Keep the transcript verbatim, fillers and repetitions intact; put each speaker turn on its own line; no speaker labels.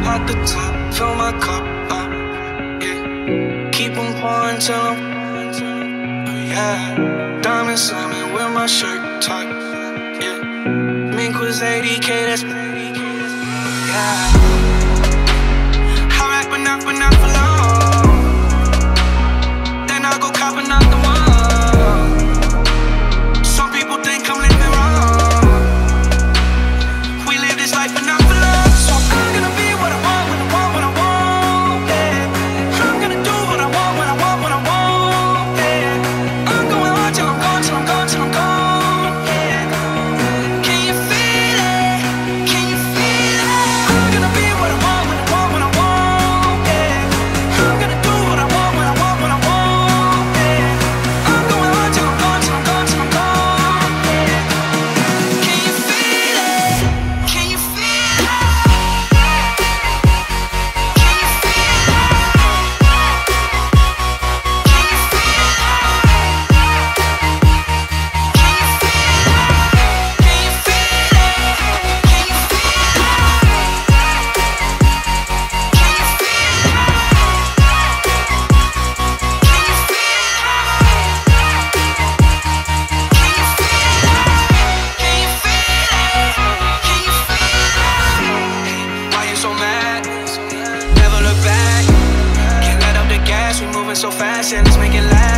at the top, fill my cup up, yeah. Keep on pouring till I'm, oh yeah. Diamond slamming with my shirt tucked, yeah. Mink was eighty K, that's, yeah. I rap but not, but not for long. Then I go cop another one. Some people think I'm living wrong. We live this life but not for long. So I'm gonna be what I want, when I want, when I want, yeah. I'm gonna do what I want, when I want, when I want, yeah. I'm going hard till I'm gone, till I'm gone, till I'm gone, yeah. Can you feel it? Can you feel it? I'm gonna be what I want, when I want, when I want, yeah. I'm gonna do what I want, when I want, when I want, yeah. I'm going hard till I'm gone, till I'm gone, till I'm gone, yeah. Can you feel it? Can you feel it? Can you feel Why you so mad? Never look back. Can't let up the gas, we moving so fast and let's make it last.